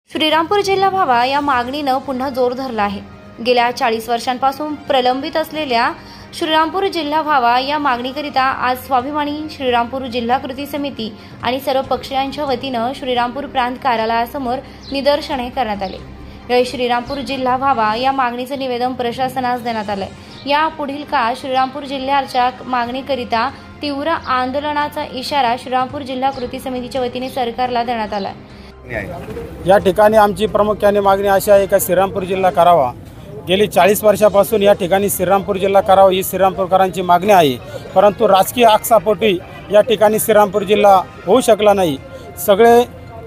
श्रीरामपूर जिल्हा व्हावा या मागणीनं पुन्हा जोर धरला आहे। गेल्या 40 वर्षांपासून प्रलंबित असलेल्या श्रीरामपूर जिल्हा व्हावा या मागणीकरिता आज स्वाभिमानी श्रीरामपूर जिल्हा कृती समिती आणि सर्व पक्षीयांच्या वतीनं श्रीरामपूर प्रांत कार्यालयासमोर निदर्शने करण्यात आले। या श्रीरामपूर जिल्हा व्हावा या मागणीचे निवेदन प्रशासनास देण्यात आले। या पुढील काळात श्रीरामपूर जिल्ह्याच्या मागणीकरिता तीव्र आंदोलनाचा इशारा श्रीरामपूर जिल्हा कृती समितीच्या वतीने सरकारला देण्यात आला। या ठिकाणी आमची प्रामुख्याने मागणी अशी आहे की श्रीरामपूर जिल्हा करावा। गेली 40 वर्षापासून या ठिकाणी श्रीरामपूर जिल्हा करावा ही श्रीरामपूरकरांची मागणी आहे, परंतु राजकीय आक्षेपोटी या ठिकाणी श्रीरामपूर जिल्हा होऊ शकला नाही। सगळे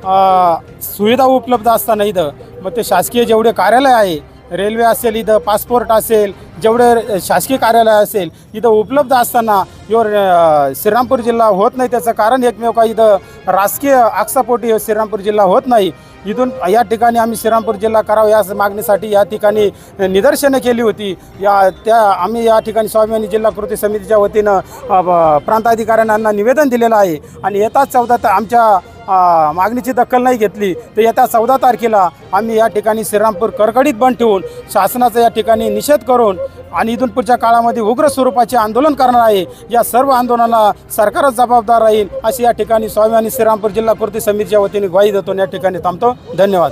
सुविधा उपलब्ध असताना इथं मग ते शासकीय जेवढे कार्यालय आहे, रेल्वे असेल, इथं पासपोर्ट असेल, जेवढे शासकीय कार्यालय असेल इथं उपलब्ध असताना श्रीरामपूर जिल्हा होत नाही। त्याचं कारण एकमेव का इथं राजकीय आक्षेपोटी श्रीरामपूर जिल्हा होत नाही। इथून या ठिकाणी आम्ही श्रीरामपूर जिल्हा करावा या मागणीसाठी या ठिकाणी निदर्शने केली होती। आम्ही या ठिकाणी स्वाभिमानी जिल्हा कृती समितीच्या वतीनं प्रांताधिकाऱ्यांना निवेदन दिलेलं आहे आणि येत्या 14 आमच्या मागणीची दखल नाही घेतली तर येत्या 14 तारखेला आम्ही या ठिकाणी श्रीरामपूर कडकडीत बंद ठेवून शासनाचा या ठिकाणी निषेध करून आणि इथून पुढच्या काळामध्ये उग्र स्वरूपाचे आंदोलन करणार आहे। या सर्व आंदोलनाला सरकारच जबाबदार राहील अशी या ठिकाणी स्वाभिमानी श्रीरामपूर जिल्हा कृती समितीच्या वतीने ग्वाही देतो। या ठिकाणी थांबतो। धन्यवाद।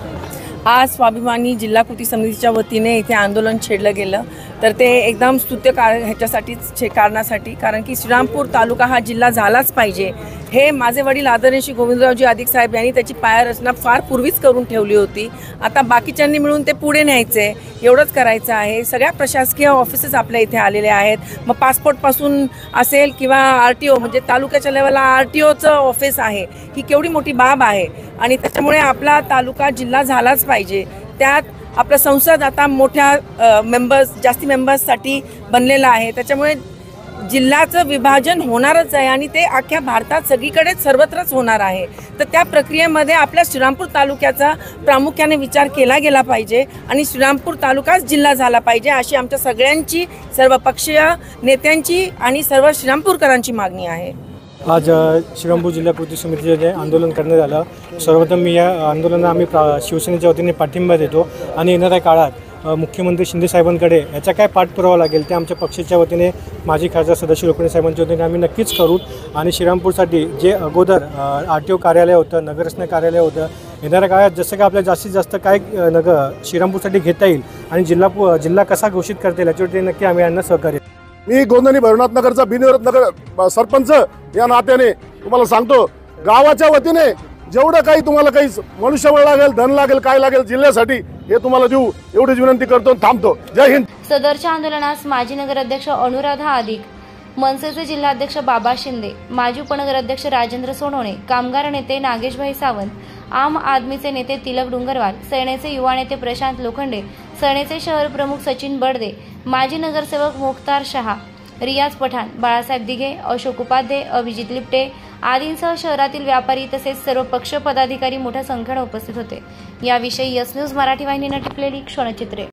आज स्वाभिमानी जिल्हा कृती समितीच्या वतीने इथे आंदोलन छेडलं गेलं तर ते एकदम स्तुत्य ह्याच्यासाठीच कारणासाठी, कारण की श्रीरामपूर तालुका हा जिल्हा झालाच पाहिजे। हे माझे वडील आदरणीय श्री गोविंदरावजी अधिक साहेब यांनी त्याची पायरचना फार पूर्वीच करून ठेवली होती। आता बाकीच्यांनी मिळून ते पुढे न्यायचे, एवढंच करायचं आहे। सगळ्या प्रशासकीय ऑफिसेस आपल्या इथे आलेले आहेत, मग पासपोर्टपासून असेल किंवा RTO म्हणजे तालुक्याच्या लेवलला RTOचं ऑफिस आहे। ही केवढी मोठी बाब आहे आणि त्याच्यामुळे आपला तालुका जिल्हा झालाच पाहिजे। त्यात आपलं संसद आता मोठ्या जास्ती मेंबर्ससाठी बनलेलं आहे, त्याच्यामुळे जिल्ह्याचं विभाजन होणारच आहे आणि ते अख्ख्या भारतात सगळीकडेच सर्वत्रच होणार आहे। तर त्या प्रक्रियेमध्ये आपल्या श्रीरामपूर तालुक्याचा प्रामुख्याने विचार केला गेला पाहिजे आणि श्रीरामपूर तालुकाच जिल्हा झाला पाहिजे अशी आमच्या सगळ्यांची, सर्व पक्षीय नेत्यांची आणि सर्व श्रीरामपूरकरांची मागणी आहे। आज श्रीरामपूर जिल्हा कृती समितीचे आंदोलन करण्यात आलं। सर्वप्रथम मी या आंदोलनाला आम्ही शिवसेनेच्या वतीने पाठिंबा देतो आणि येणाऱ्या काळात मुख्यमंत्री शिंदे साहेबांकडे याचा काय पाठपुरावा लागेल ते आमच्या पक्षाच्या वतीने माजी खासदार सदाशिव लोखंडे साहेबांच्या वतीने आम्ही नक्कीच करू। आणि श्रीरामपूरसाठी जे अगोदर RTO कार्यालय होतं, नगररचना कार्यालय होतं, येणाऱ्या काळात जसं काय आपल्या जास्तीत जास्त काय श्रीरामपूरसाठी घेता येईल आणि जिल्हा कसा घोषित करता येईल याच्यावरती नक्की आम्ही यांना सहकार्य। मी गोंधळी भैरवनाथ नगरचा बिनविरोध नगर सरपंच या नात्याने तुम्हाला सांगतो, गावाच्या वतीने जेवढं काही तुम्हाला काही मनुष्यबळ लागेल, धन लागेल, काय लागेल जिल्ह्यासाठी हे तुम्हाला देऊ एवढीच विनंती करतो। थांबतो। जय हिंद। सदरच्या आंदोलनास माजी नगराध्यक्ष अनुराधा अधिक, मनसेचे जिल्हाध्यक्ष बाबा शिंदे, माजी उपनगराध्यक्ष राजेंद्र सोनवणे, कामगार नेते नागेशभाई सावंत, आम आदमीचे नेते तिलक डुंगरवाल, सेनेचे युवा नेते प्रशांत लोखंडे, सेनेचे शहर प्रमुख सचिन बडदे, माजी नगरसेवक मुख्तार शहा, रियाज पठाण, बाळासाहेब दिघे, अशोक उपाध्ये, अभिजित लिपटे आदींसह शहरातील व्यापारी तसेच सर्व पक्ष पदाधिकारी मोठ्या संख्येने उपस्थित होते। याविषयी यस न्यूज मराठी वाहिनीने टिपलेली क्षणचित्रे।